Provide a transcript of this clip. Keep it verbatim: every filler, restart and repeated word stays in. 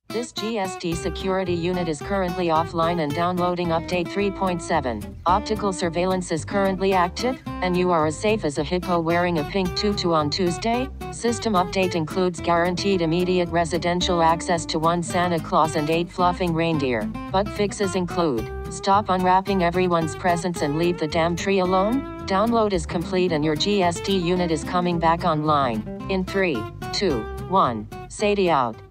This G S D security unit is currently offline and downloading update three point seven. Optical surveillance is currently active, and you are as safe as a hippo wearing a pink tutu on Tuesday. System update includes guaranteed immediate residential access to one Santa Claus and eight fluffing reindeer. Bug fixes include: stop unwrapping everyone's presents and leave the damn tree alone. Download is complete and your G S D unit is coming back online. In three, two, one, Sadie out.